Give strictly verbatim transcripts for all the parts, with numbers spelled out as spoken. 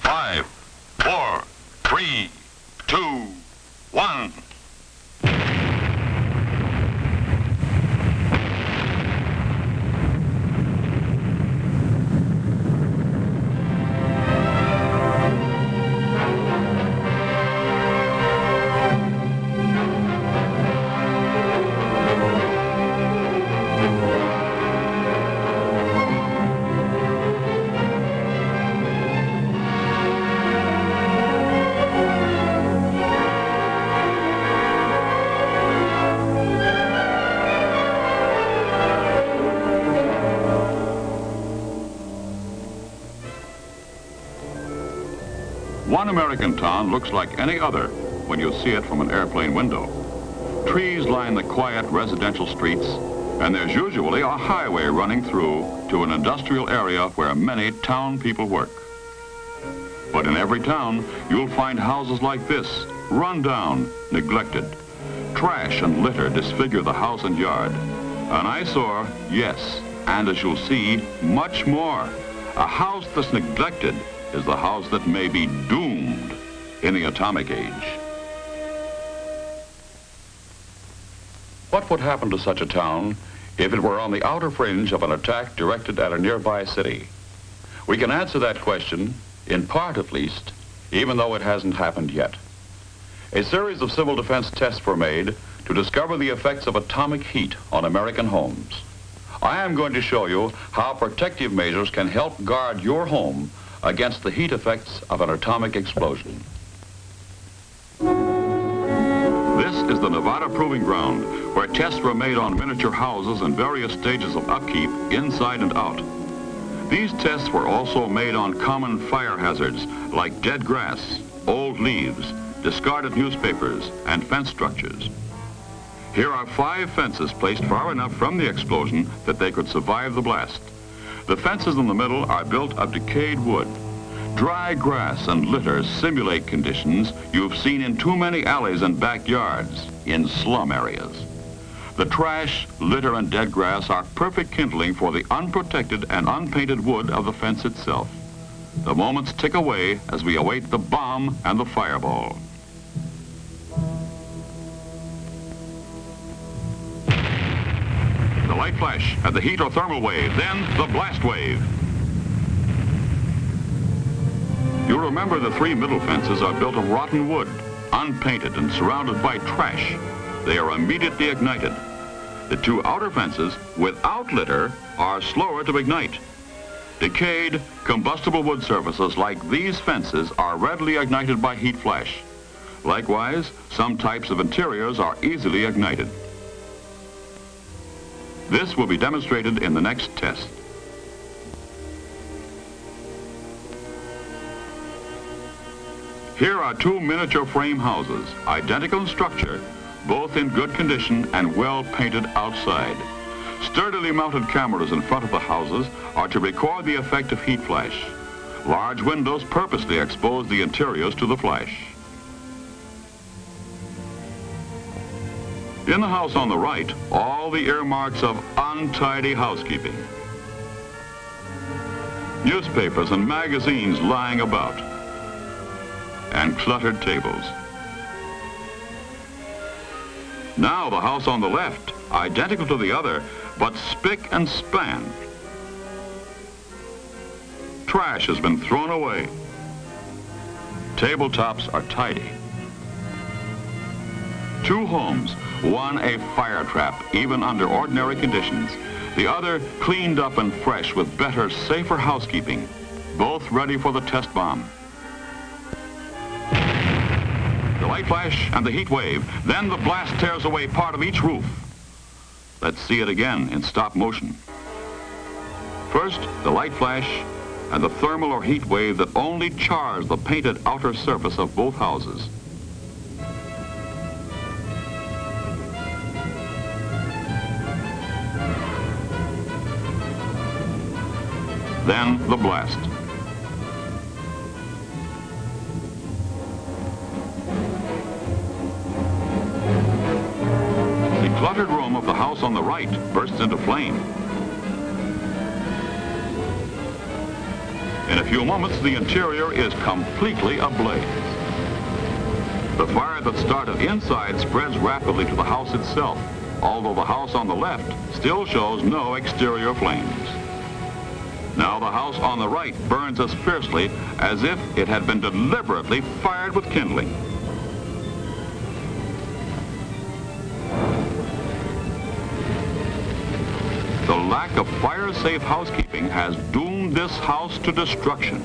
Five, four, three, two, one. One American town looks like any other when you see it from an airplane window. Trees line the quiet residential streets, and there's usually a highway running through to an industrial area where many town people work. But in every town, you'll find houses like this, run down, neglected. Trash and litter disfigure the house and yard. An eyesore, yes, and as you'll see, much more. A house that's neglected is the house that may be doomed in the atomic age. What would happen to such a town if it were on the outer fringe of an attack directed at a nearby city? We can answer that question, in part at least, even though it hasn't happened yet. A series of civil defense tests were made to discover the effects of atomic heat on American homes. I am going to show you how protective measures can help guard your home against the heat effects of an atomic explosion. This is the Nevada Proving Ground, where tests were made on miniature houses in various stages of upkeep, inside and out. These tests were also made on common fire hazards like dead grass, old leaves, discarded newspapers, and fence structures. Here are five fences placed far enough from the explosion that they could survive the blast. The fences in the middle are built of decayed wood. Dry grass and litter simulate conditions you've seen in too many alleys and backyards in slum areas. The trash, litter, and dead grass are perfect kindling for the unprotected and unpainted wood of the fence itself. The moments tick away as we await the bomb and the fireball. The light flash and the heat or thermal wave, then the blast wave. You'll remember the three middle fences are built of rotten wood, unpainted and surrounded by trash. They are immediately ignited. The two outer fences, without litter, are slower to ignite. Decayed, combustible wood surfaces like these fences are readily ignited by heat flash. Likewise, some types of interiors are easily ignited. This will be demonstrated in the next test. Here are two miniature frame houses, identical in structure, both in good condition and well painted outside. Sturdily mounted cameras in front of the houses are to record the effect of heat flash. Large windows purposely expose the interiors to the flash. In the house on the right, all the earmarks of untidy housekeeping. Newspapers and magazines lying about, and cluttered tables. Now the house on the left, identical to the other, but spick and span. Trash has been thrown away. Tabletops are tidy. Two homes, one a fire trap, even under ordinary conditions. The other cleaned up and fresh with better, safer housekeeping. Both ready for the test bomb. The light flash and the heat wave, then the blast tears away part of each roof. Let's see it again in stop motion. First, the light flash and the thermal or heat wave that only chars the painted outer surface of both houses. Then the blast. The cluttered room of the house on the right bursts into flame. In a few moments, the interior is completely ablaze. The fire that started inside spreads rapidly to the house itself, although the house on the left still shows no exterior flames. Now the house on the right burns as fiercely as if it had been deliberately fired with kindling. The lack of fire-safe housekeeping has doomed this house to destruction.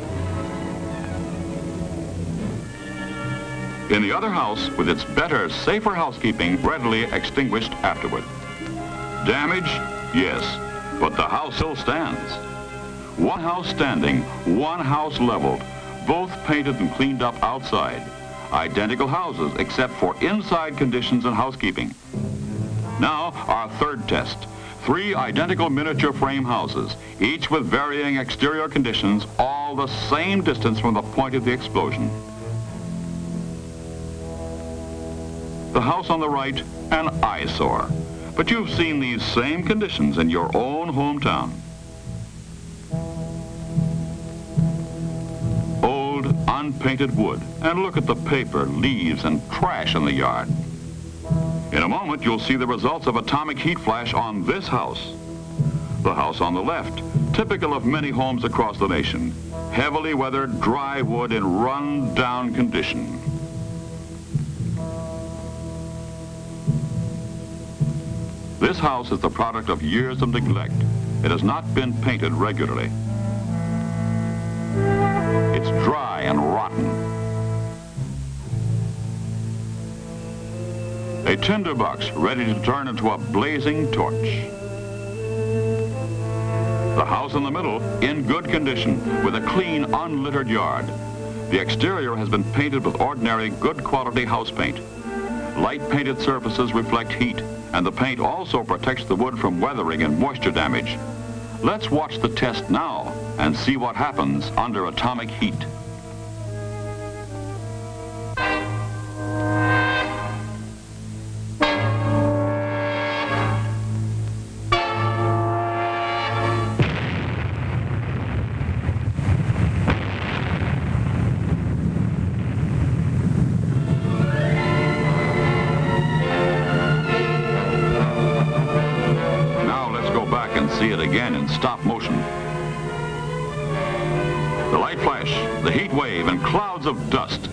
In the other house, with its better, safer housekeeping, readily extinguished afterward. Damage? Yes, but the house still stands. One house standing, one house leveled, both painted and cleaned up outside. Identical houses, except for inside conditions and housekeeping. Now, our third test. Three identical miniature frame houses, each with varying exterior conditions, all the same distance from the point of the explosion. The house on the right, an eyesore. But you've seen these same conditions in your own hometown. Old, unpainted wood. And look at the paper, leaves, and trash in the yard. In a moment, you'll see the results of atomic heat flash on this house. The house on the left, typical of many homes across the nation. Heavily weathered, dry wood in run-down condition. This house is the product of years of neglect. It has not been painted regularly. It's dry and rotten. A tinderbox ready to turn into a blazing torch. The house in the middle, in good condition, with a clean, unlittered yard. The exterior has been painted with ordinary, good quality house paint. Light painted surfaces reflect heat, and the paint also protects the wood from weathering and moisture damage. Let's watch the test now and see what happens under atomic heat. See it again in stop motion. The light flash, the heat wave, and clouds of dust.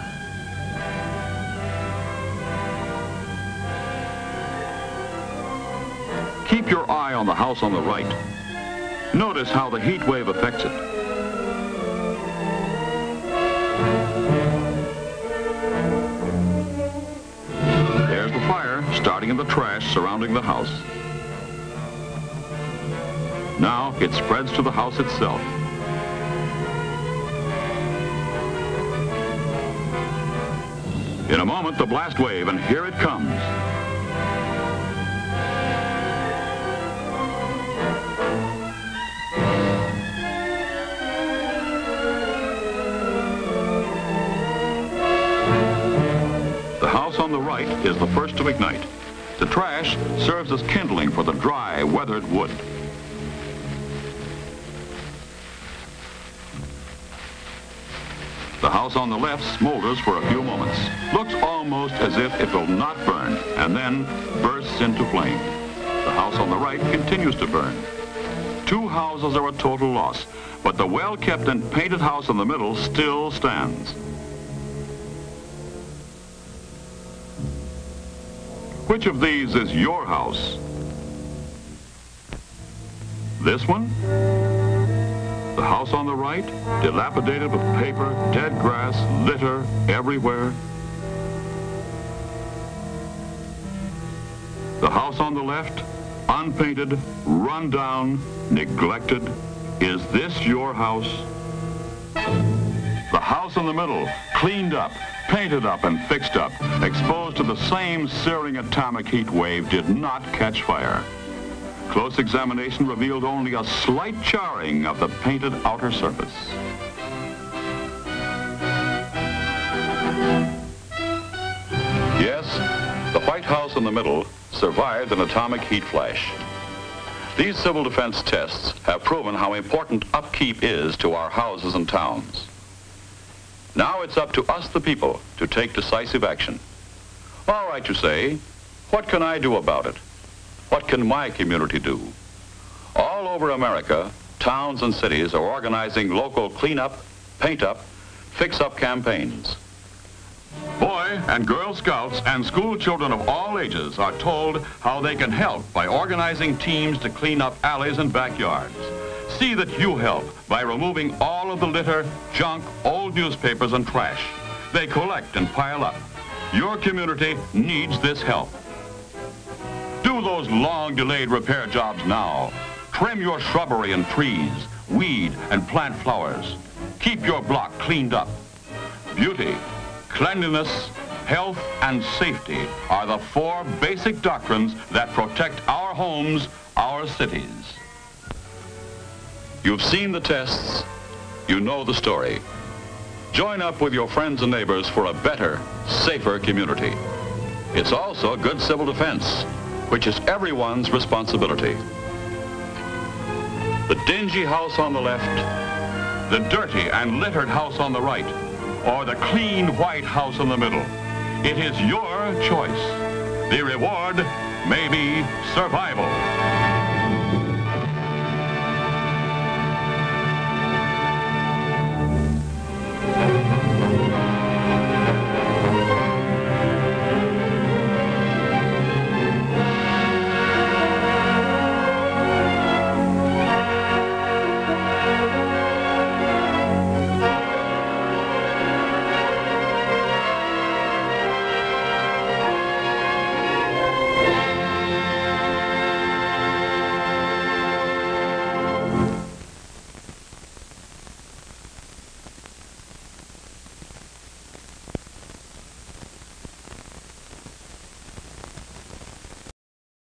Keep your eye on the house on the right. Notice how the heat wave affects it. There's the fire starting in the trash surrounding the house. Now it spreads to the house itself. In a moment, the blast wave, and here it comes. The house on the right is the first to ignite. The trash serves as kindling for the dry, weathered wood. The house on the left smolders for a few moments. Looks almost as if it will not burn, and then bursts into flame. The house on the right continues to burn. Two houses are a total loss, but the well-kept and painted house in the middle still stands. Which of these is your house? This one? The house on the right, dilapidated with paper, dead grass, litter everywhere. The house on the left, unpainted, run down, neglected. Is this your house? The house in the middle, cleaned up, painted up and fixed up, exposed to the same searing atomic heat wave, did not catch fire. Close examination revealed only a slight charring of the painted outer surface. Yes, the white house in the middle survived an atomic heat flash. These civil defense tests have proven how important upkeep is to our houses and towns. Now it's up to us, the people, to take decisive action. All right, you say, what can I do about it? What can my community do? All over America, towns and cities are organizing local cleanup, paint-up, fix-up campaigns. Boy and Girl Scouts and school children of all ages are told how they can help by organizing teams to clean up alleys and backyards. See that you help by removing all of the litter, junk, old newspapers, and trash. They collect and pile up. Your community needs this help. Do those long-delayed repair jobs now. Trim your shrubbery and trees, weed and plant flowers. Keep your block cleaned up. Beauty, cleanliness, health, and safety are the four basic doctrines that protect our homes, our cities. You've seen the tests. You know the story. Join up with your friends and neighbors for a better, safer community. It's also good civil defense, which is everyone's responsibility. The dingy house on the left, the dirty and littered house on the right, or the clean white house in the middle. It is your choice. The reward may be survival.